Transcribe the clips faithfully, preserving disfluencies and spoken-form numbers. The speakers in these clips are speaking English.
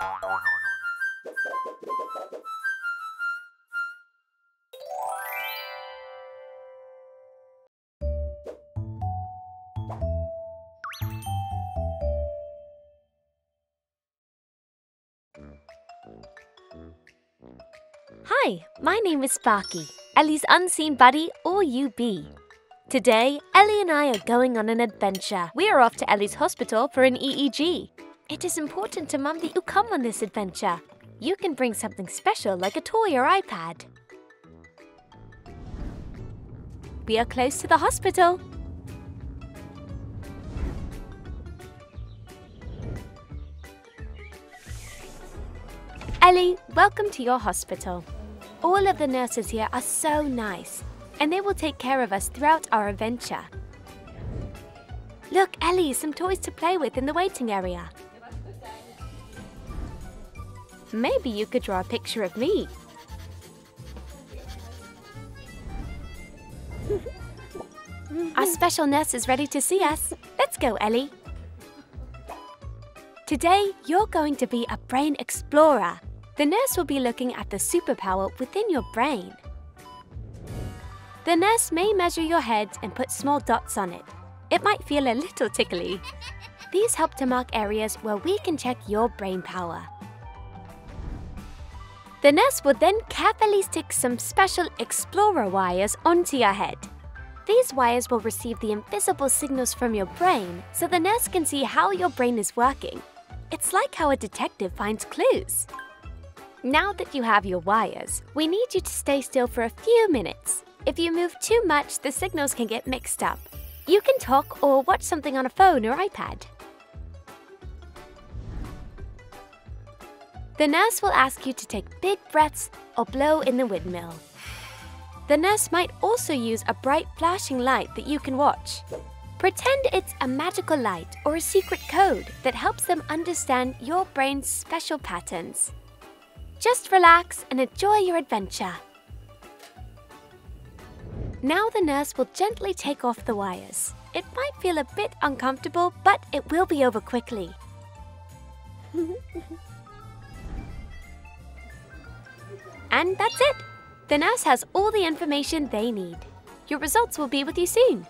Hi, my name is Sparky, Ellie's unseen buddy, or U B. Today, Ellie and I are going on an adventure. We are off to Ellie's hospital for an E E G. It is important to Mum that you come on this adventure. You can bring something special like a toy or iPad. We are close to the hospital. Ellie, welcome to your hospital. All of the nurses here are so nice, and they will take care of us throughout our adventure. Look, Ellie, some toys to play with in the waiting area. Maybe you could draw a picture of me. Our special nurse is ready to see us. Let's go, Ellie. Today, you're going to be a brain explorer. The nurse will be looking at the superpower within your brain. The nurse may measure your head and put small dots on it. It might feel a little tickly. These help to mark areas where we can check your brain power. The nurse will then carefully stick some special explorer wires onto your head. These wires will receive the invisible signals from your brain so the nurse can see how your brain is working. It's like how a detective finds clues. Now that you have your wires, we need you to stay still for a few minutes. If you move too much, the signals can get mixed up. You can talk or watch something on a phone or iPad. The nurse will ask you to take big breaths or blow in the windmill. The nurse might also use a bright flashing light that you can watch. Pretend it's a magical light or a secret code that helps them understand your brain's special patterns. Just relax and enjoy your adventure. Now the nurse will gently take off the wires. It might feel a bit uncomfortable, but it will be over quickly. And that's it. The nurse has all the information they need. Your results will be with you soon.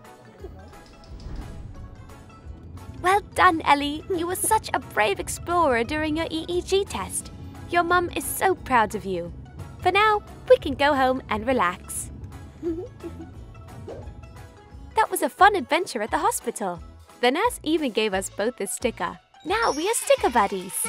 Well done, Ellie. You were such a brave explorer during your E E G test. Your mum is so proud of you. For now, we can go home and relax. That was a fun adventure at the hospital. The nurse even gave us both a sticker. Now we are sticker buddies.